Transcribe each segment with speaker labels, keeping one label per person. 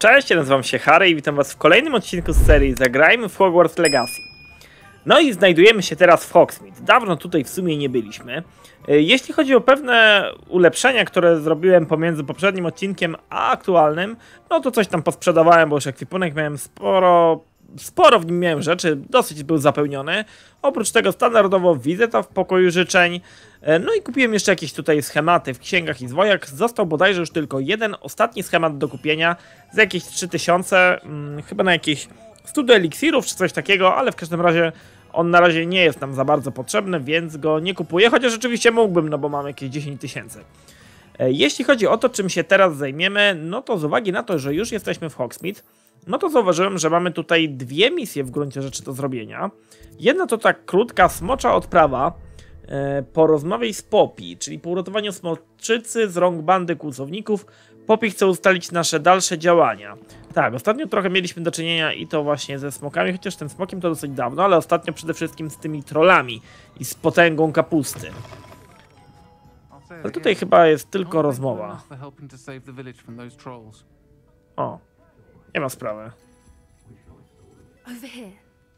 Speaker 1: Cześć, ja nazywam się Harry i witam was w kolejnym odcinku z serii Zagrajmy w Hogwarts Legacy. No i znajdujemy się teraz w Hogsmeade. Dawno tutaj w sumie nie byliśmy. Jeśli chodzi o pewne ulepszenia, które zrobiłem pomiędzy poprzednim odcinkiem a aktualnym, no to coś tam posprzedawałem, bo już ekwipunek miałem sporo w nim miałem rzeczy, dosyć był zapełniony. Oprócz tego standardowo wizyta w pokoju życzeń. No i kupiłem jeszcze jakieś tutaj schematy w księgach i zwojach. Został bodajże już tylko jeden ostatni schemat do kupienia za jakieś 3000, chyba na jakieś 100 eliksirów czy coś takiego, ale w każdym razie on na razie nie jest nam za bardzo potrzebny, więc go nie kupuję, chociaż rzeczywiście mógłbym, no bo mam jakieś 10 000. Jeśli chodzi o to, czym się teraz zajmiemy, no to z uwagi na to, że już jesteśmy w Hogsmeade, no to zauważyłem, że mamy tutaj dwie misje w gruncie rzeczy do zrobienia. Jedna to tak krótka smocza odprawa, porozmawiaj z Poppy, czyli po uratowaniu smoczycy z rąk bandy kłusowników. Poppy chce ustalić nasze dalsze działania. Tak, ostatnio trochę mieliśmy do czynienia i to właśnie ze smokami, chociaż tym smokiem to dosyć dawno, ale ostatnio przede wszystkim z tymi trollami i z potęgą kapusty. Ale tutaj chyba jest tylko rozmowa. O, nie ma sprawy.
Speaker 2: Over here.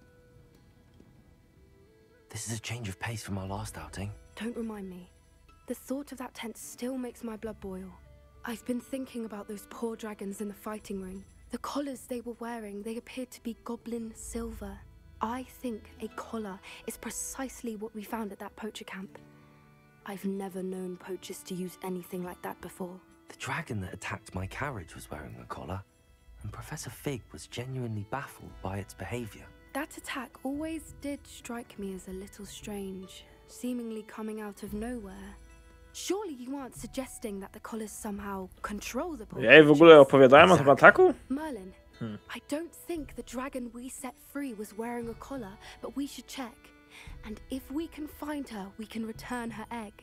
Speaker 3: This is a change of pace from our last outing.
Speaker 2: Don't remind me. The thought of that tent still makes my blood boil. I've been thinking about those poor dragons in the fighting ring. The collars they were wearing, they appeared to be goblin silver. I think a collar is precisely what we found at that poacher camp. I've never known poachers to use anything like that before.
Speaker 3: The dragon that attacked my carriage was wearing a collar, and Professor Fig was genuinely baffled by its behavior.
Speaker 2: That attack always did strike me as a little strange, seemingly coming out of nowhere. Surely you aren't suggesting that the collars somehow control the poachers?
Speaker 1: Ja w ogóle opowiadałem o tym ataku?
Speaker 2: Merlin, I don't think the dragon we set free was wearing a collar, but we should check. And if we can find her, we can return her egg.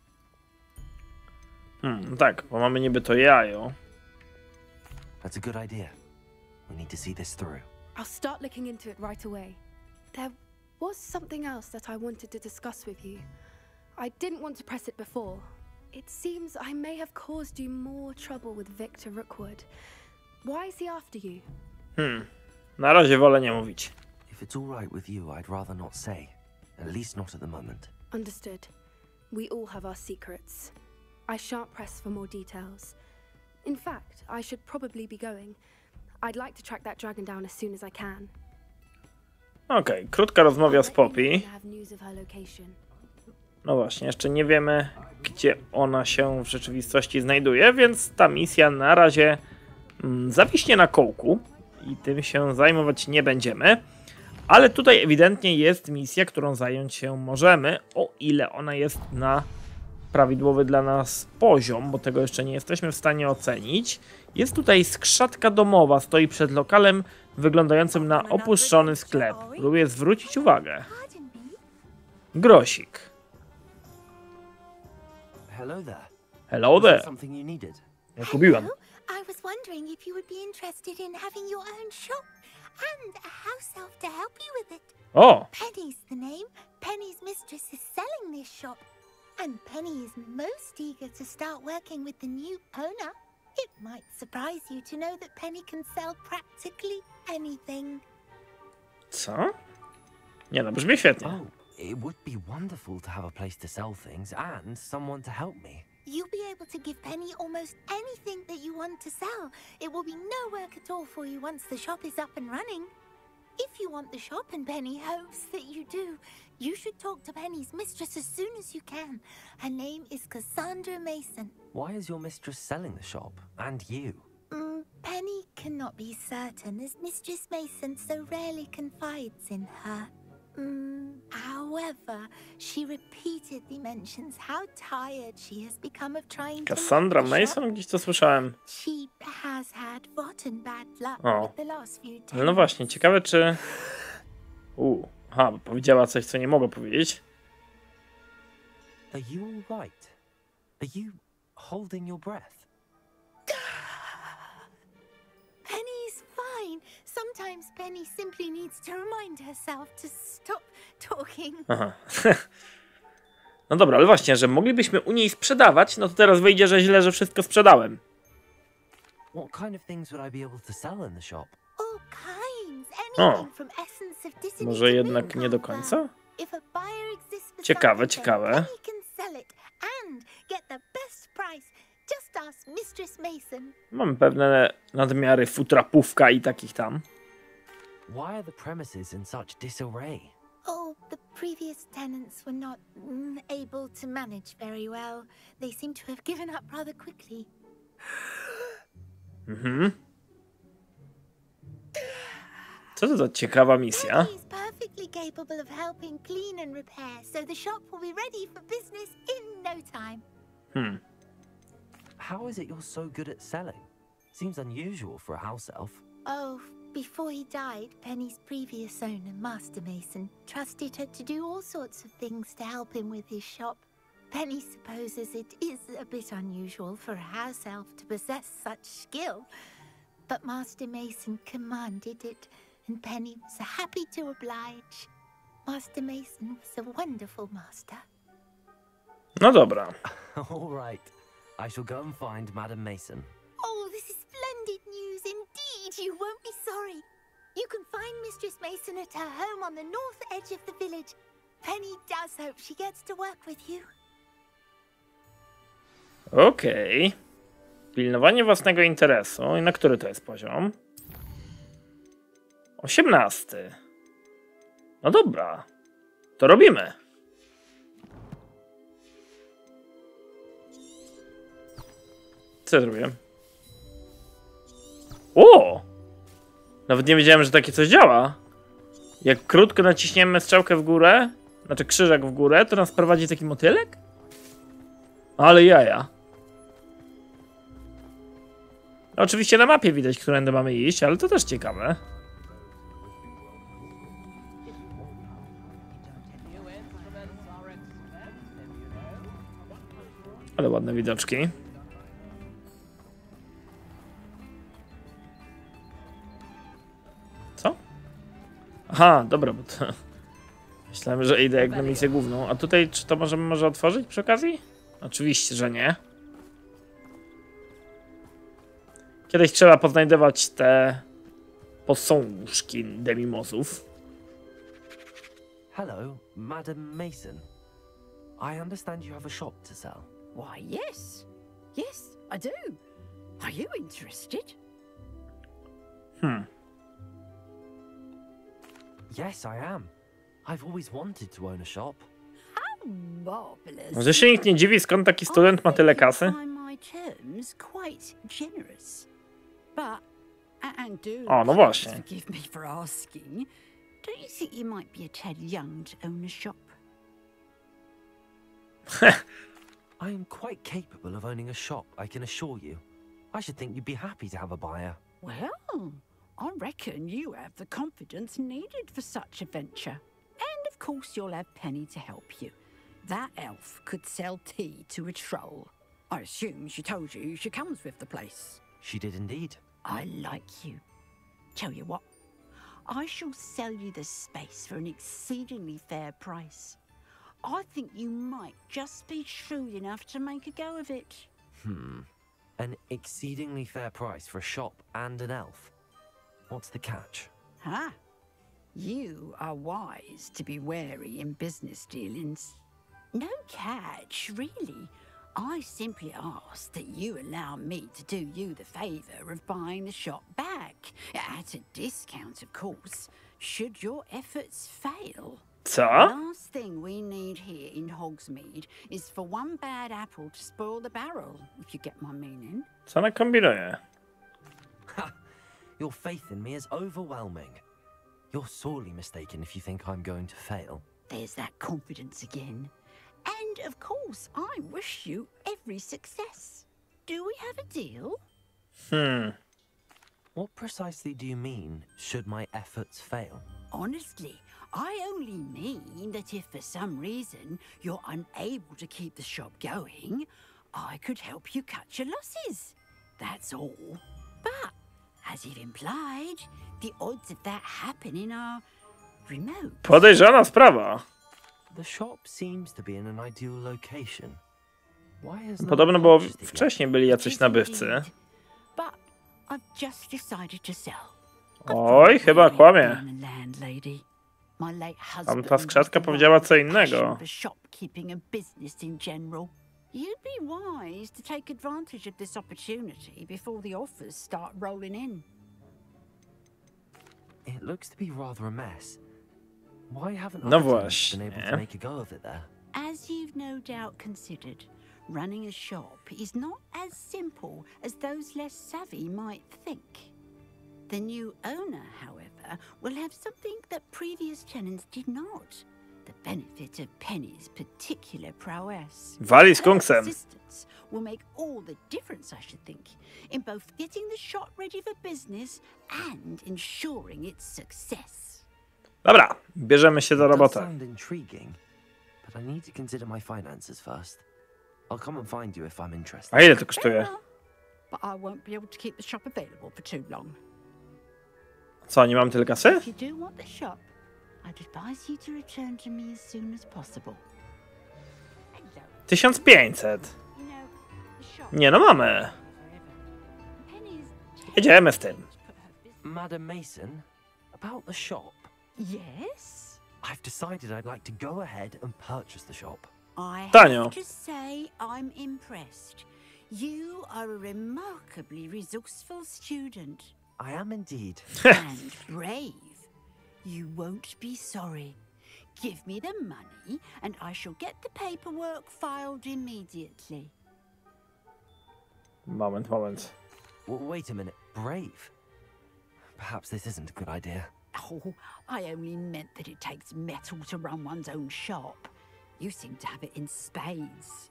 Speaker 1: No tak, bo mamy niby to jajo.
Speaker 3: That's a good idea. We need to see this through.
Speaker 2: I'll start looking into it right away. There was something else that I wanted to discuss with you. I didn't want to press it before. It seems I may have caused you more trouble with Victor Rookwood. Why is he after you?
Speaker 1: Na razie wolę nie mówić.
Speaker 3: If it's all right with you, I'd rather not say. At least not at the moment.
Speaker 2: Understood. We all have our secrets. I shan't press for more details. In fact, I should probably be going. I'd like to track that dragon down as soon as I can.
Speaker 1: Okej, krótka rozmowa z Poppy.
Speaker 2: I have news of her location.
Speaker 1: No właśnie, jeszcze nie wiemy, gdzie ona się w rzeczywistości znajduje, więc ta misja na razie zawiśnie na kołku i tym się zajmować nie będziemy. Ale tutaj ewidentnie jest misja, którą zająć się możemy, o ile ona jest na prawidłowy dla nas poziom, bo tego jeszcze nie jesteśmy w stanie ocenić. Jest tutaj skrzatka domowa, stoi przed lokalem wyglądającym na opuszczony sklep. Próbuję zwrócić uwagę. Grosik.
Speaker 3: Hello there.
Speaker 1: Hello
Speaker 3: Was that
Speaker 1: there.
Speaker 3: something you needed?
Speaker 1: Ja kupiłem.
Speaker 4: I was wondering if you would be interested in having your own shop and a house elf to help you with it.
Speaker 1: O!
Speaker 4: Penny's the name. Penny's mistress is selling this shop. And Penny is most eager to start working with the new owner. It might surprise you to know that Penny can sell practically anything.
Speaker 1: Co? Nie no, brzmi świetnie.
Speaker 3: Oh, it would be wonderful to have a place to sell things and someone to help me.
Speaker 4: You'll be able to give Penny almost anything that you want to sell. It will be no work at all for you once the shop is up and running. If you want the shop and Penny hopes that you do, you should talk to Penny's mistress as soon as you can. Her name is Cassandra Mason.
Speaker 3: Why is your mistress selling the shop? And you?
Speaker 4: Penny cannot be certain as Mistress Mason so rarely confides in her. However, she repeatedly mentions how tired she has become of trying to
Speaker 1: Cassandra
Speaker 4: leave the shop.
Speaker 1: Mason? Gdzieś to słyszałem.
Speaker 4: She has had rotten bad luck
Speaker 1: O.
Speaker 4: with the last few
Speaker 1: No
Speaker 4: tenants.
Speaker 1: właśnie, ciekawe czy... Aha, bo powiedziała coś, co nie mogę powiedzieć.
Speaker 3: Are you all right? Are you holding your breath?
Speaker 4: Penny's fine. Sometimes Penny simply needs to remind herself to stop talking.
Speaker 1: Aha. No dobra, ale właśnie, że moglibyśmy u niej sprzedawać, no to teraz wyjdzie, że źle, że wszystko sprzedałem.
Speaker 3: What kind of things would I be able to sell in the shop?
Speaker 4: All kinds.
Speaker 1: O,
Speaker 4: Anything from essence of Disney
Speaker 1: może
Speaker 4: to
Speaker 1: jednak nie do
Speaker 4: moonflower.
Speaker 1: końca?
Speaker 4: If a buyer exists for
Speaker 1: Ciekawe,
Speaker 4: something,
Speaker 1: ciekawe.
Speaker 4: then Penny can sell it and get the best price. Just ask Mistress Mason.
Speaker 1: Mamy pewne nadmiary futrapówka i takich tam.
Speaker 3: Why are the premises in such disarray?
Speaker 4: Oh, the previous tenants were not able to manage very well. They seem to have given up rather quickly.
Speaker 1: Mhm. Co to za ciekawa misja?
Speaker 4: Penny is perfectly capable of helping clean and repair, so the shop will be ready for business in no time.
Speaker 3: How is it you're so good at selling? Seems unusual for a house elf.
Speaker 4: Oh, before he died, Penny's previous owner, Master Mason, trusted her to do all sorts of things to help him with his shop. Penny supposes it is a bit unusual for a house elf to possess such skill, but Master Mason commanded it, and Penny was happy to oblige. Master Mason was a wonderful master.
Speaker 1: No dobra.
Speaker 3: All right. I shall go and find Madam Mason.
Speaker 4: Oh, this is splendid news indeed. You won't be sorry. You can find Mistress Mason at her home on the north edge of the village. Penny does hope she gets to work with you.
Speaker 1: Okej. Pilnowanie własnego interesu. I na który to jest poziom? 18. No dobra. To robimy. Co ja zrobiłem? O! Nawet nie wiedziałem, że takie coś działa. Jak krótko naciśniemy strzałkę w górę, znaczy krzyżak w górę, to nas prowadzi taki motylek? Ale jaja. Oczywiście na mapie widać, którędy mamy iść, ale to też ciekawe. Ale ładne widoczki. Co? Aha, dobra, bo to... Myślałem, że idę jak na misję główną. A tutaj, czy to możemy może otworzyć przy okazji? Oczywiście, że nie. Kiedyś trzeba poznajdować te posążki demimozów.
Speaker 3: Hello, Madam Mason. I understand you have a shop to sell.
Speaker 5: Why, yes. Yes, I do. Are you interested?
Speaker 3: Yes, I am. I've always wanted to own a shop.
Speaker 5: How marvelous.
Speaker 1: Może się nikt nie dziwi, skąd taki student ma tyle kasy?
Speaker 5: I find my terms quite generous. But, and do
Speaker 1: O, no właśnie.
Speaker 5: forgive me for asking, don't you think you might be a tad young to own a shop?
Speaker 3: I am quite capable of owning a shop, I can assure you. I should think you'd be happy to have a buyer.
Speaker 5: Well, I reckon you have the confidence needed for such a venture. And of course you'll have Penny to help you. That elf could sell tea to a troll. I assume she told you she comes with the place.
Speaker 3: She did indeed.
Speaker 5: I like you. Tell you what, I shall sell you the space for an exceedingly fair price. I think you might just be shrewd enough to make a go of it.
Speaker 3: An exceedingly fair price for a shop and an elf. What's the catch?
Speaker 5: Huh? You are wise to be wary in business dealings. No catch, really. I simply ask that you allow me to do you the favour of buying the shop back. At a discount, of course, should your efforts fail.
Speaker 1: Co?
Speaker 5: Last thing we need here in Hogsmeade is for one bad apple to spoil the barrel, if you get my meaning.
Speaker 1: Co ona kombinuje?
Speaker 3: Your faith in me is overwhelming. You're sorely mistaken if you think I'm going to fail.
Speaker 5: There's that confidence again. And of course, I wish you every success. Do we have a deal?
Speaker 3: What precisely do you mean, should my efforts fail?
Speaker 5: Honestly, I only mean that if for some reason you're unable to keep the shop going, I could help you cut your losses. That's all. But, as you've implied, the odds of that happening are remote.
Speaker 1: Podejrzana sprawa.
Speaker 3: The shop seems to be in an ideal location. Why has no
Speaker 1: Podobno
Speaker 3: one
Speaker 1: było
Speaker 3: purchased it yet?
Speaker 1: wcześniej byli jacyś nabywcy.
Speaker 5: But I've just decided to sell.
Speaker 1: Oj, chyba kłamie.
Speaker 5: Landlady. My late husband
Speaker 1: Tamta skrzatka powiedziała co innego.
Speaker 5: for shopkeeping and business in general. You'd be wise to take advantage of this opportunity before the offers start rolling in.
Speaker 3: It looks to be rather a mess. Why haven't
Speaker 1: No
Speaker 3: other tenants
Speaker 1: właśnie.
Speaker 3: been able to make a go of it there?
Speaker 5: As you've no doubt considered, running a shop is not as simple as those less savvy might think. The new owner, however, will have something that previous tenants did not. The benefit of Penny's particular prowess.
Speaker 1: Wali z
Speaker 5: Her
Speaker 1: kunksem.
Speaker 5: assistance will make all the difference, I should think, in both getting the shop ready for business and ensuring its success.
Speaker 1: Dobra, bierzemy się za
Speaker 3: It does
Speaker 1: robotę.
Speaker 3: sound intriguing, but I need to consider my finances first. I'll come and find you if I'm interested.
Speaker 1: A ile to
Speaker 5: Fair
Speaker 1: kosztuje?
Speaker 5: enough, but I won't be able to keep the shop available for too long.
Speaker 1: Co, nie mam tyle kasy?
Speaker 5: If you do want the shop, I'd advise you to return to me as soon as possible. Hello.
Speaker 1: 1500.
Speaker 5: You know, the shop
Speaker 1: Nie no, mamy.
Speaker 5: forever. Penny's
Speaker 1: Jedziemy z tym.
Speaker 5: put her business-
Speaker 3: Madam Mason, about the shop.
Speaker 5: Yes?
Speaker 3: I've decided I'd like to go ahead and purchase the shop.
Speaker 5: I
Speaker 1: Tanio.
Speaker 5: have to say I'm impressed. You are a remarkably resourceful student.
Speaker 3: I am indeed.
Speaker 5: And brave. You won't be sorry. Give me the money, and I shall get the paperwork filed immediately.
Speaker 1: Moment.
Speaker 3: Wait a minute. Brave? Perhaps this isn't a good idea.
Speaker 5: Oh, I only meant that it takes metal to run one's own shop. You seem to have it in spades.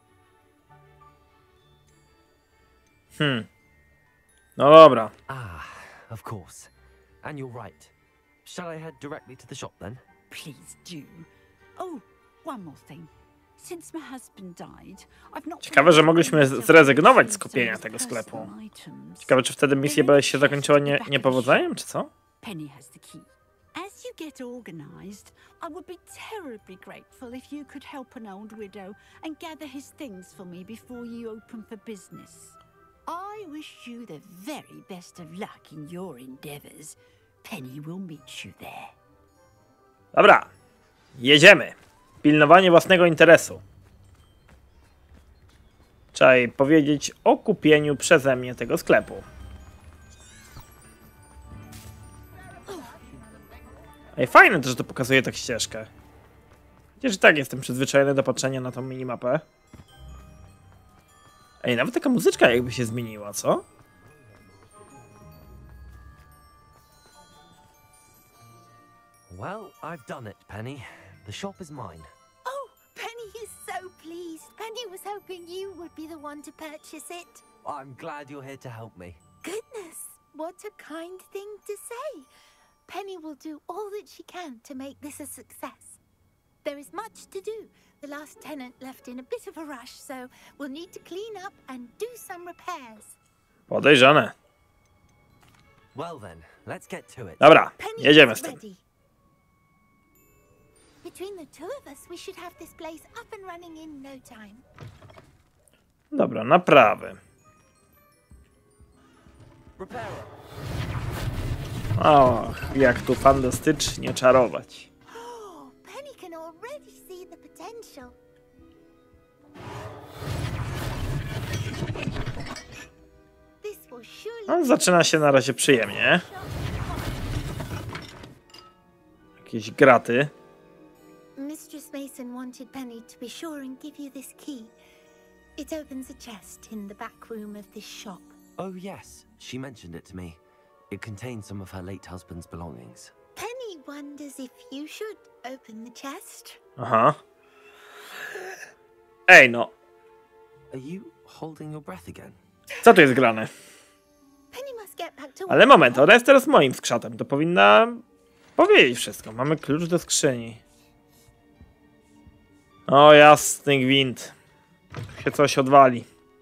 Speaker 1: No dobra.
Speaker 3: Ah, of course. And you're right. Shall I head directly to the shop then?
Speaker 5: Please do. Oh, one more thing. Since my husband died, I've not.
Speaker 1: Ciekawe, że mogliśmy zrezygnować z kupienia tego sklepu. Ciekawe, czy wtedy misja się zakończyła niepowodzeniem, czy co?
Speaker 5: Penny has the key. As you get organized, I would be terribly grateful if you could help an old widow and gather his things for me before you open for business. I wish you the very best of luck in your endeavors. Penny will meet you there.
Speaker 1: Dobra. Jedziemy. Pilnowanie własnego interesu. Trzeba jej powiedzieć o kupieniu przeze mnie tego sklepu. Ej, fajne to, że to pokazuje tak ścieżkę. Chociaż i tak jestem przyzwyczajony do patrzenia na tą minimapę. Ej, nawet taka muzyczka jakby się zmieniła, co?
Speaker 3: Well, I've done it, Penny. The shop is mine.
Speaker 4: Oh, Penny is so pleased. Penny was hoping you would be the one to purchase it.
Speaker 3: I'm glad you're here to help me.
Speaker 4: Goodness, what a kind thing to say. Penny will do all that she can to make this a success. There is much to do. The last tenant left in a bit of a rush, so we'll need to clean up and do some repairs.
Speaker 1: Podejrzane.
Speaker 3: Well then, let's get to it.
Speaker 1: Dobra,
Speaker 4: Penny
Speaker 1: jedziemy
Speaker 4: is
Speaker 1: z tym.
Speaker 4: ready. Between the two of us, we should have this place up and running in no time.
Speaker 1: Dobra, naprawy.
Speaker 3: Repairer.
Speaker 1: Och, jak tu fantastycznie czarować.
Speaker 4: Oh, Penny can already see the potential. This will surely
Speaker 1: No, zaczyna się na razie przyjemnie. Jakieś graty.
Speaker 4: Mistress Mason wanted Penny to be sure and give you this key. It opens a chest in the back room of this shop.
Speaker 3: Oh yes, she mentioned it to me. It contains some of her late husband's belongings.
Speaker 4: Penny wonders if you should open the chest.
Speaker 1: Aha. Ej, no.
Speaker 3: Are you holding your breath again?
Speaker 1: Co tu jest grane?
Speaker 4: Penny must get back to
Speaker 1: Ale
Speaker 4: work.
Speaker 1: moment, ona jest teraz moim skrzatem. To powinna powiedzieć wszystko. Mamy klucz do skrzyni. O, jasny gwint. Się coś odwali.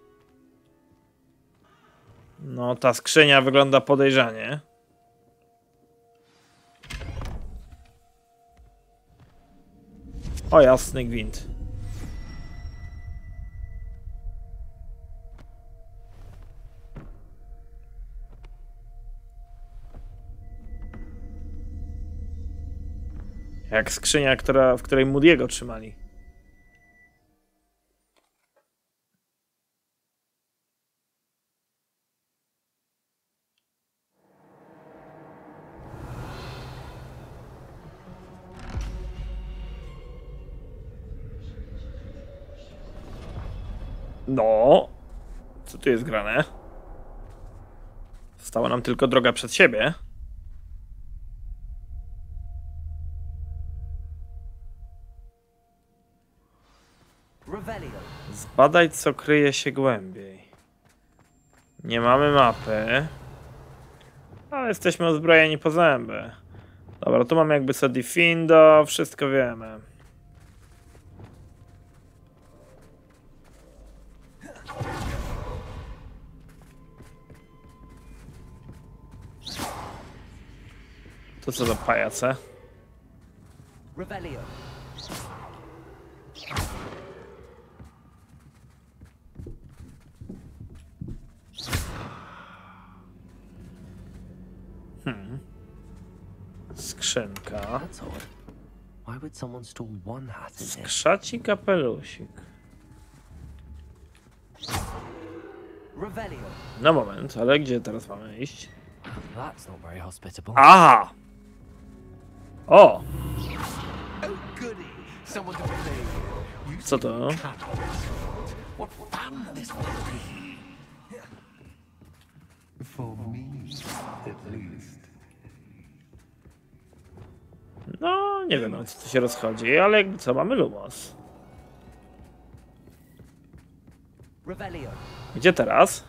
Speaker 1: No, ta skrzynia wygląda podejrzanie. O, jasny gwint. Jak skrzynia, w której Moody'ego trzymali. No, co tu jest grane? Została nam tylko droga przed siebie. Zbadaj, co kryje się głębiej. Nie mamy mapy, ale jesteśmy uzbrojeni po zęby. Dobra, tu mamy jakby co Diffindo, wszystko wiemy. To co za pajace? Skrzynka.
Speaker 3: That's odd. Why would someone store one hat in here?
Speaker 1: Skrzaci kapelusik. No moment, ale gdzie teraz mamy iść?
Speaker 3: That's not very hospitable.
Speaker 1: Aha! O! Co to?
Speaker 6: For me, at least.
Speaker 1: No, nie wiem o co tu się rozchodzi, ale jakby co, mamy Lumos. Gdzie teraz?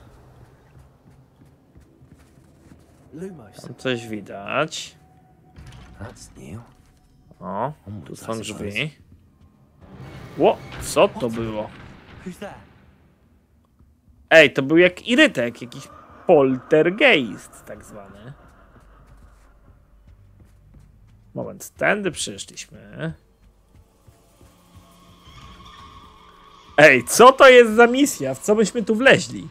Speaker 1: Tam coś widać.
Speaker 3: That's new.
Speaker 1: O, tu są drzwi. Ło, co to było?
Speaker 3: Who's there?
Speaker 1: Ej, to był jak irytek, jakiś poltergeist tak zwany. Moment, tędy przyszliśmy. Ej, co to jest za misja? W co myśmy tu wleźli?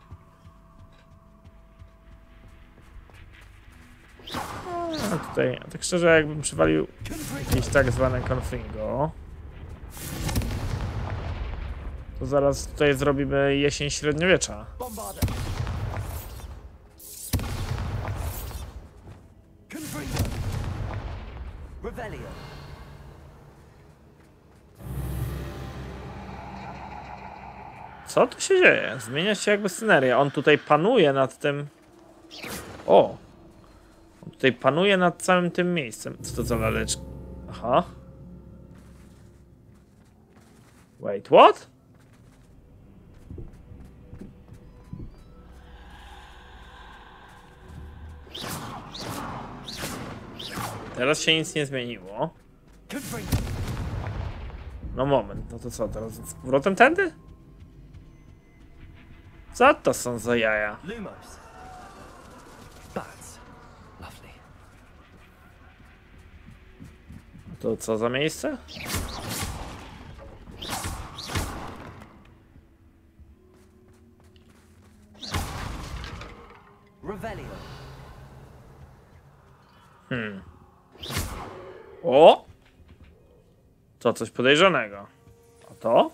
Speaker 1: A tutaj, tak szczerze, jakbym przywalił jakieś tak zwane confringo, to zaraz tutaj zrobimy jesień średniowiecza. Co tu się dzieje? Zmienia się jakby sceneria. On tutaj panuje nad tym... O! On tutaj panuje nad całym tym miejscem. Co to za laleczka? Aha. Wait, what? Teraz się nic nie zmieniło. No moment, no to co, teraz z powrotem tędy? Co to są za jaja?
Speaker 3: Lumos. Bats. Lovely.
Speaker 1: To co za miejsce? O! To coś podejrzanego. A to?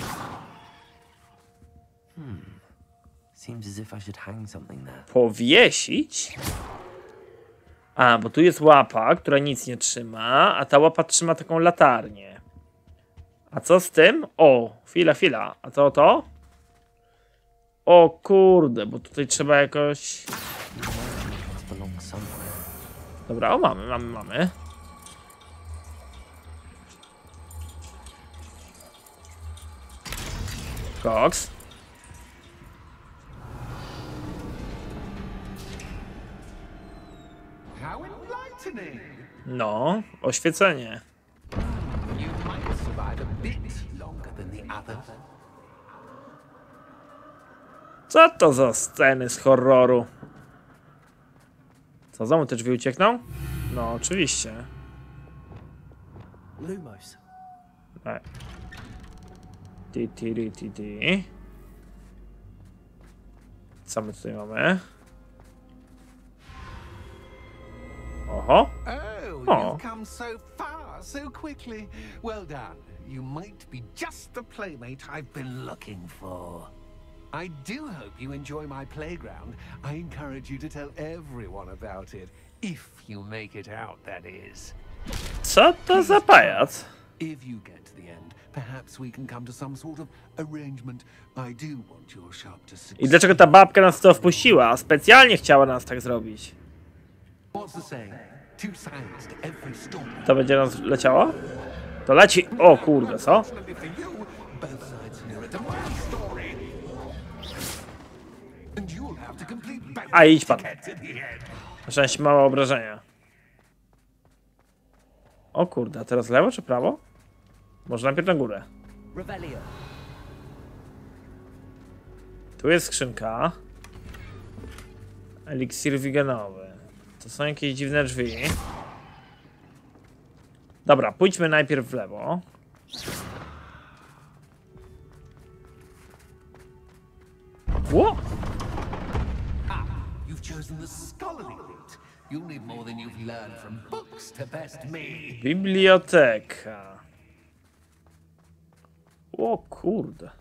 Speaker 3: Seems as if I should hang something there.
Speaker 1: Powiesić? A, bo tu jest łapa, która nic nie trzyma, a ta łapa trzyma taką latarnię. A co z tym? O, chwila. A co to? O kurde, bo tutaj trzeba jakoś...
Speaker 3: It belongs somewhere.
Speaker 1: Dobra, o mamy. Koks.
Speaker 6: How enlightening!
Speaker 1: No, oświecenie.
Speaker 6: You might survive a bit longer than the others.
Speaker 1: Co to za sceny z horroru? Co, znowu te drzwi uciekną? No, oczywiście.
Speaker 3: Lumos.
Speaker 1: Tak. Ti. Co my tutaj mamy? Oho.
Speaker 6: Oh,
Speaker 1: Oh.
Speaker 6: you've come so far so quickly. Well done. You might be just the playmate I've been looking for. I do hope you enjoy my playground. I encourage you to tell everyone about it. If you make it out, that is.
Speaker 1: Co to za pajac?
Speaker 6: If you get to the end, perhaps we can come to some sort of arrangement. I do want your shop to succeed.
Speaker 1: I dlaczego ta babka nas w to wpuściła? Specjalnie chciała nas tak zrobić.
Speaker 6: What's the saying? Two sides to every story.
Speaker 1: To będzie nas leciało? To leci. O kurde, co?
Speaker 6: Fortunately for you, both sides narrate a my story. And you'll have to complete both
Speaker 1: A idź pan.
Speaker 6: to get to the end.
Speaker 1: Na szczęście małe obrażenia. O kurde, a teraz lewo czy prawo? Może najpierw na górę.
Speaker 3: Revelio.
Speaker 1: Tu jest skrzynka. Eliksir wigenowy. To są jakieś dziwne drzwi. Dobra, pójdźmy najpierw w lewo. Ło!
Speaker 6: You've chosen the scholarly route. You'll need more than you've learned from books to best me.
Speaker 1: Biblioteka. O kurde.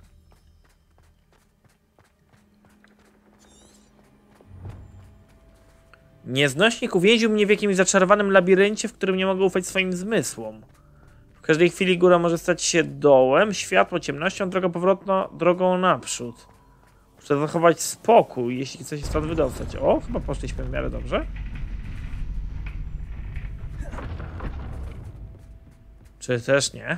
Speaker 1: Nieznośnik uwięził mnie w jakimś zaczarowanym labiryncie, w którym nie mogę ufać swoim zmysłom. W każdej chwili góra może stać się dołem, światło ciemnością, droga powrotna drogą naprzód. Muszę zachować spokój, jeśli chcę się stąd wydostać. O, chyba poszliśmy w miarę dobrze. Czy też nie?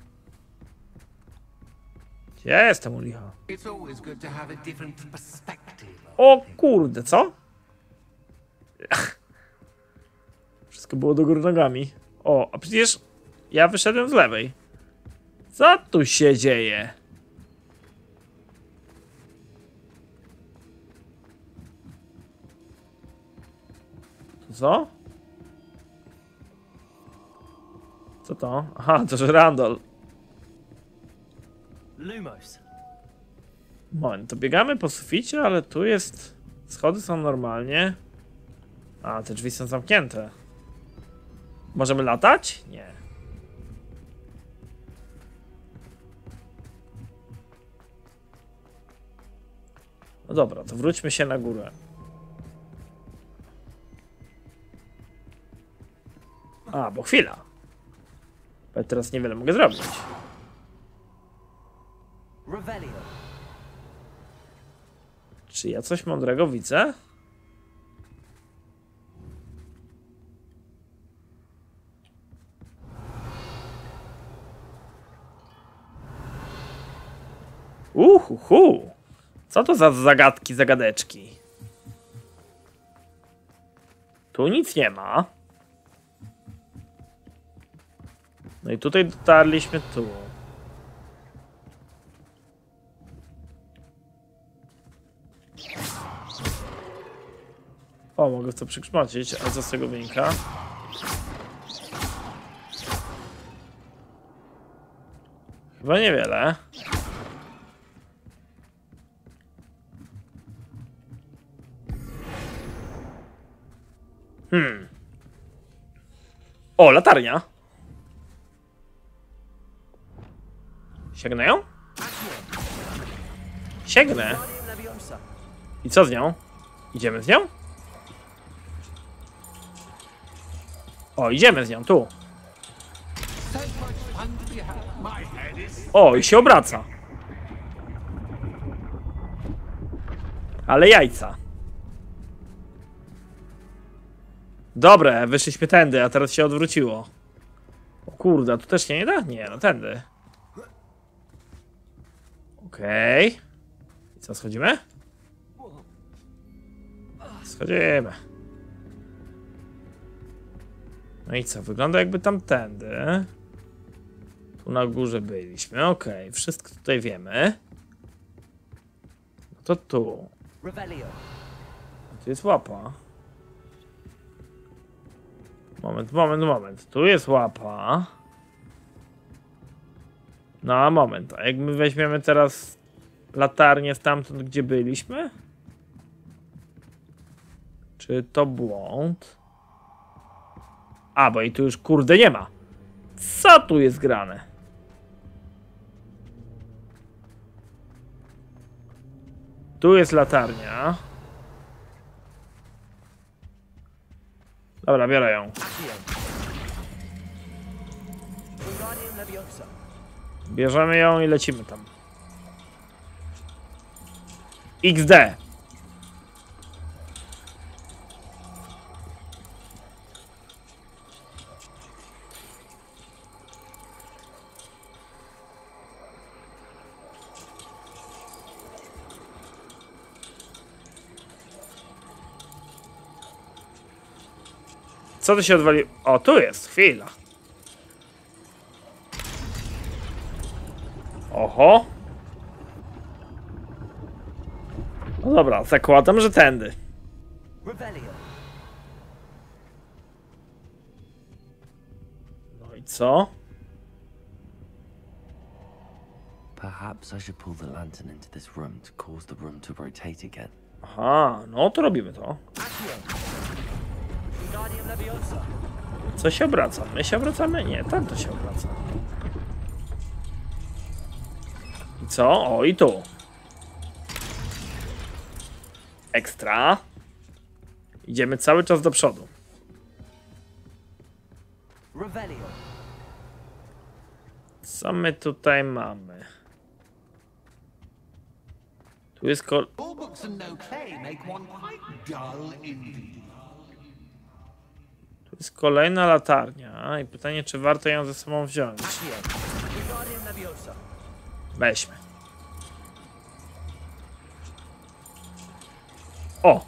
Speaker 1: Gdzie jestem, u licha?
Speaker 6: It's always good to have a different perspective.
Speaker 1: O kurde, co? Wszystko było do góry nogami. O, a przecież ja wyszedłem z lewej. Co tu się dzieje? Co? Co to? Aha, to że Randall.
Speaker 3: Lumos.
Speaker 1: Moment, to biegamy po suficie, ale tu jest... Schody są normalnie. A, te drzwi są zamknięte. Możemy latać? Nie. No dobra, to wróćmy się na górę. A, bo chwila. Ale teraz niewiele mogę zrobić.
Speaker 3: Revelio.
Speaker 1: Czy ja coś mądrego widzę? Co to za zagadki, zagadeczki? Tu nic nie ma. No i tutaj dotarliśmy tu. O, mogę w to przykrzmocić, a co z tego wynika? Chyba niewiele. O, latarnia. Sięgnę ją? Sięgnę. I co z nią? Idziemy z nią? O, idziemy z nią, tu. O, i się obraca. Ale jajca. Dobre, wyszliśmy tędy, a teraz się odwróciło. O kurde, tu też się nie da? Nie, no tędy. Okej. I co, schodzimy? Schodzimy. No i co, wygląda jakby tamtędy. Tu na górze byliśmy, okej, wszystko tutaj wiemy. No to tu.
Speaker 3: Revelio.
Speaker 1: Tu jest łapa. Moment. Tu jest łapa. No a moment, a jak my weźmiemy teraz latarnię stamtąd, gdzie byliśmy? Czy to błąd? A, bo i tu już kurde nie ma. Co tu jest grane? Tu jest latarnia. Dobra, biorę ją. Bierzemy ją i lecimy tam. XD. Co to się odwaliło? O, tu jest, chwila. Oho. No dobra, zakładam, że tędy. No i co?
Speaker 3: Perhaps I should pull the lantern into this room to cause the room to rotate again.
Speaker 1: Aha, no to robimy to. Co się obraca? My się obracamy? Nie, tam to się obraca. I co? O, i tu. Ekstra. Idziemy cały czas do przodu. Co my tutaj mamy? Tu jest
Speaker 6: All books and no play make one quite dull indeed.
Speaker 1: Tu jest kolejna latarnia i pytanie, czy warto ją ze sobą wziąć. Weźmy. O!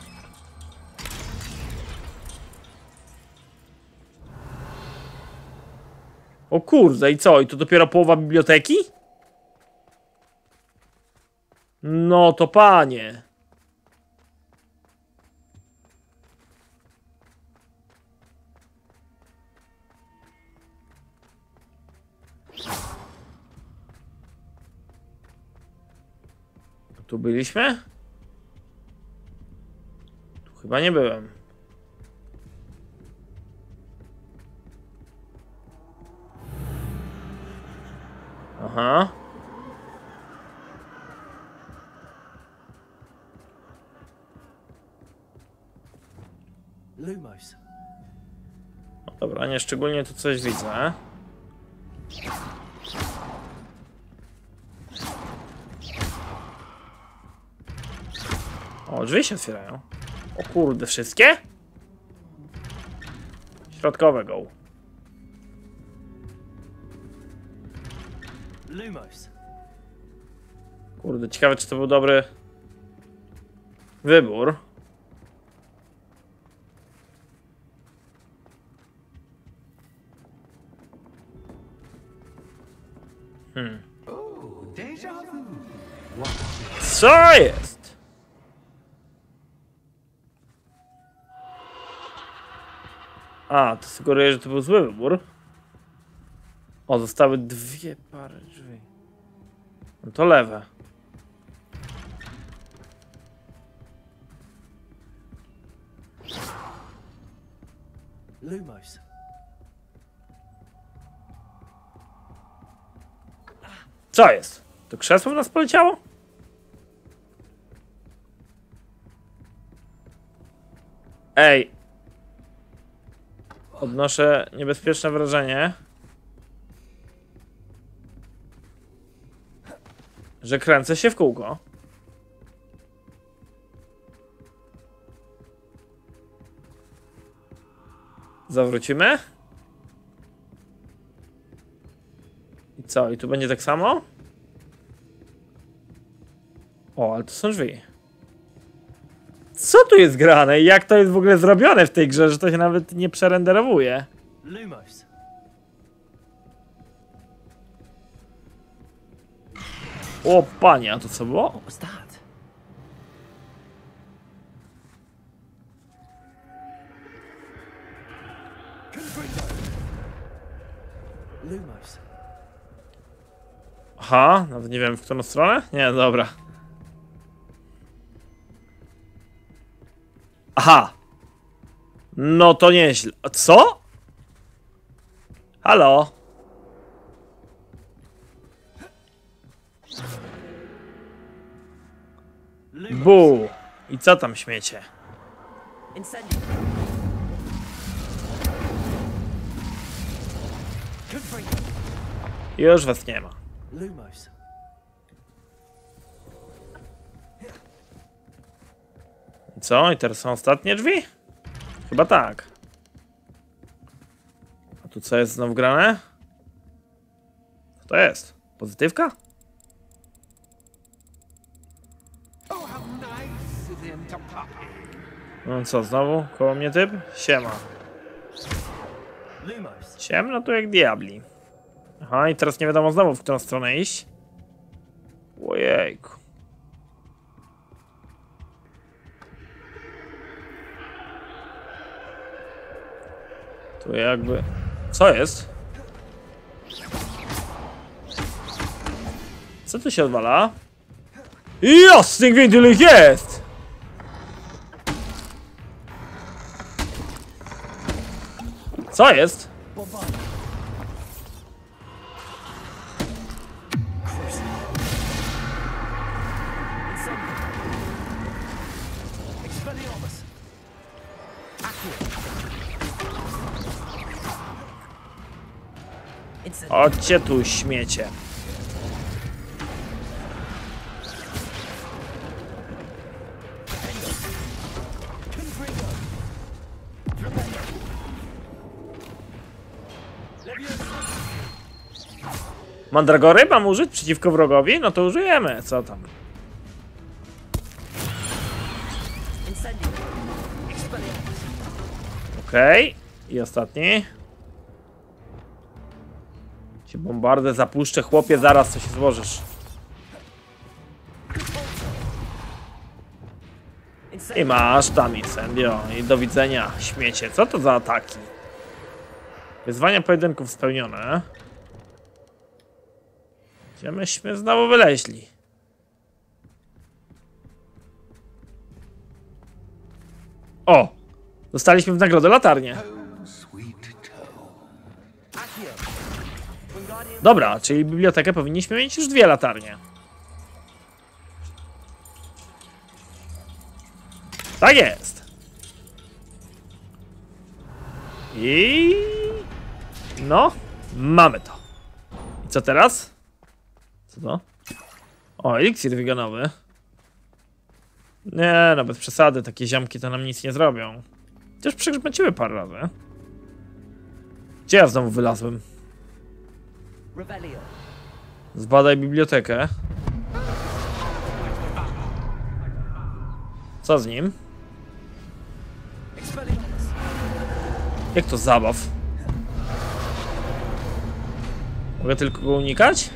Speaker 1: O kurde, i co? I to dopiero połowa biblioteki? No to panie. Tu byliśmy? Tu chyba nie byłem. Aha.
Speaker 3: Lumos.
Speaker 1: No dobra, nie szczególnie tu coś widzę. O, drzwi się otwierają. O kurde, wszystkie? Środkowe go.
Speaker 3: Lumos.
Speaker 1: Kurde, ciekawe, czy to był dobry wybór.
Speaker 6: Oh, déjà vu.
Speaker 1: Co jest? A, to sugeruje, że to był zły wybór. O, zostały dwie pary drzwi. No to lewe.
Speaker 3: Lumos.
Speaker 1: Co jest? To krzesło w nas poleciało? Ej. Odnoszę niebezpieczne wrażenie, że kręcę się w kółko. Zawrócimy? I co? I tu będzie tak samo? O, ale to są drzwi. Co tu jest grane? I jak to jest w ogóle zrobione w tej grze, że to się nawet nie przerenderowuje?
Speaker 3: Lumos.
Speaker 1: O panie, a to co było?
Speaker 3: What was that? Lumos.
Speaker 1: Aha, nawet nie wiem w którą stronę? Nie, dobra. Aha. No to nieźle. A co? Halo? Bu! I co tam śmiecie?
Speaker 3: Incendio.
Speaker 1: Już was nie ma.
Speaker 3: Lumos.
Speaker 1: Co? I teraz są ostatnie drzwi? Chyba tak. A tu co jest znowu grane? Co to jest? Pozytywka?
Speaker 6: Oh, how nice of him to pop in.
Speaker 1: No co, znowu? Koło mnie typ? Siema.
Speaker 3: Lumos.
Speaker 1: Ciemno tu jak diabli. Aha, i teraz nie wiadomo znowu, w którą stronę iść. Ojejku. Tu jakby... Co jest? Co tu się odwala? Jasny gwint, ile ich jest! Co jest?
Speaker 3: Expelliarmus. Accio. Incendio.
Speaker 1: Chodźcie tu, śmiecie.
Speaker 3: Confringo. Flamengo. Leviosa.
Speaker 1: Mandragory mam użyć przeciwko wrogowi? No to użyjemy, co tam?
Speaker 3: Incendio. Expelliarmus.
Speaker 1: Okej. I ostatni. Ci bombardę zapuszczę, chłopie, zaraz co się złożysz. I masz tam incendio. I do widzenia, śmiecie. Co to za ataki? Wyzwania pojedynków spełnione. Gdzie myśmy znowu wyleźli? O! Dostaliśmy w nagrodę latarnię.
Speaker 6: Sweet toe.
Speaker 3: Accio. Wingardium.
Speaker 1: Dobra, czyli bibliotekę powinniśmy mieć już 2 latarnie. Tak jest. I... No, mamy to. I co teraz? Co to? O, eliksir wiganowy. Nie, no bez przesady, takie ziomki to nam nic nie zrobią. Chociaż przegrzmeciły parę razy. Gdzie ja znowu wylazłem?
Speaker 3: Revelio.
Speaker 1: Zbadaj bibliotekę. Co z nim?
Speaker 3: Expelliarmus.
Speaker 1: Jak to zabaw? Mogę tylko go unikać?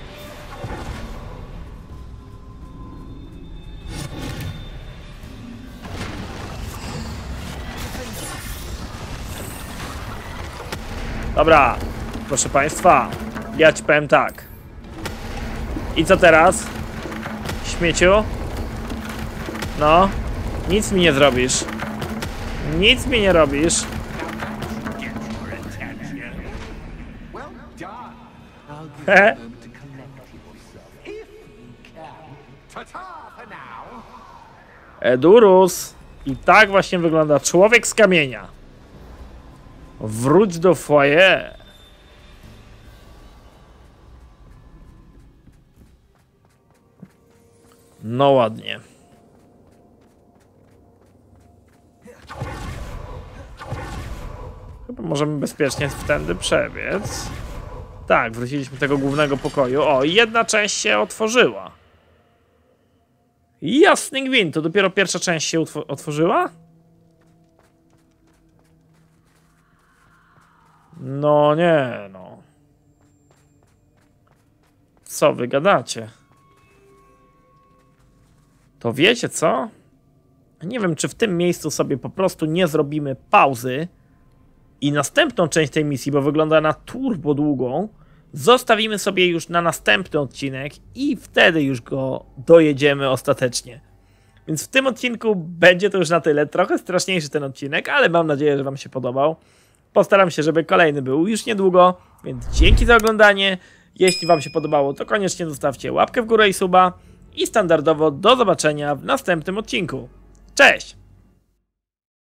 Speaker 1: Dobra, proszę państwa, ja ci powiem tak. I co teraz? Śmieciu? No, nic mi nie zrobisz. Nic mi nie robisz.
Speaker 6: Well done. I'll give
Speaker 1: Heh.
Speaker 6: you a moment to collect yourself, if you can. Ta-ta for now.
Speaker 1: Edurus. I tak właśnie wygląda człowiek z kamienia. Wróć do foyer. No ładnie. Chyba możemy bezpiecznie wtedy przebiec. Tak, wróciliśmy do tego głównego pokoju. O, i jedna część się otworzyła. Jasny gwint, to dopiero pierwsza część się otworzyła? No nie, no. Co wy gadacie? To wiecie co? Nie wiem, czy w tym miejscu sobie po prostu nie zrobimy pauzy i następną część tej misji, bo wygląda na turbo długą, zostawimy sobie już na następny odcinek i wtedy już go dojedziemy ostatecznie. Więc w tym odcinku będzie to już na tyle. Trochę straszniejszy ten odcinek, ale mam nadzieję, że wam się podobał. Postaram się, żeby kolejny był już niedługo, więc dzięki za oglądanie. Jeśli wam się podobało, to koniecznie zostawcie łapkę w górę i suba. I standardowo do zobaczenia w następnym odcinku. Cześć!